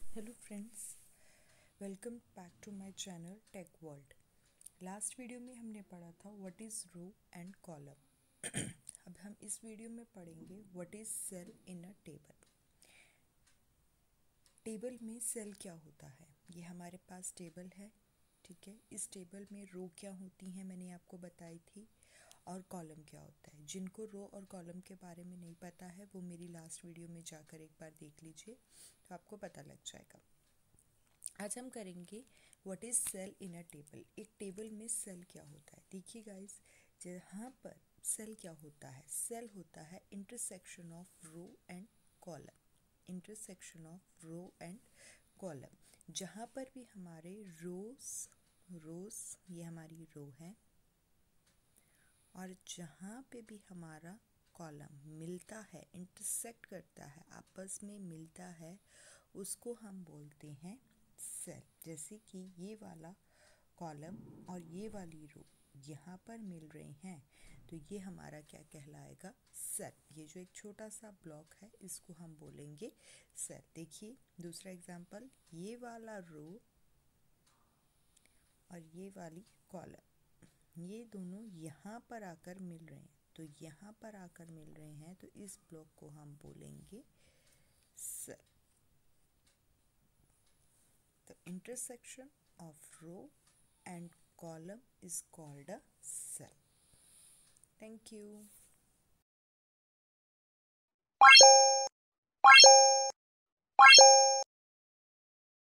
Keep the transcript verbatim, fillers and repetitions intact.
Hello friends, welcome back to my channel Tech World. Last video में हमने पढ़ा था what is row and column. अब हम इस वीडियो में पढ़ेंगे what is cell in a table. Table में सेल क्या होता है। ये हमारे पास टेबल है, ठीक है। इस टेबल में रो क्या होती हैं मैंने आपको बताई थी, और कॉलम क्या होता है। जिनको रो और कॉलम के बारे में नहीं पता है वो मेरी लास्ट वीडियो में जाकर एक बार देख लीजिए, तो आपको पता लग जाएगा। आज हम करेंगे what is cell in a table. एक टेबल में सेल क्या होता है। देखिए गाइस, जहाँ पर सेल क्या होता है, सेल होता है intersection of row and column. Intersection of row and column, जहाँ पर भी हमारे रोज रोज ये हमारी रो है, और जहाँ पे भी हमारा कॉलम मिलता है, इंटरसेक्ट करता है, आपस में मिलता है, उसको हम बोलते हैं सेल। जैसे कि ये वाला कॉलम और ये वाली रो यहाँ पर मिल रहे हैं, तो ये हमारा क्या कहलाएगा, सेल। ये जो एक छोटा सा ब्लॉक है इसको हम बोलेंगे सेल। देखिए दूसरा एग्जांपल, ये वाला रो और ये वाली कॉलम, ये दोनों यहाँ पर आकर मिल रहे हैं, तो यहाँ पर आकर मिल रहे हैं, तो इस ब्लॉक को हम बोलेंगे cell. The intersection of row and column is called a cell. Thank you.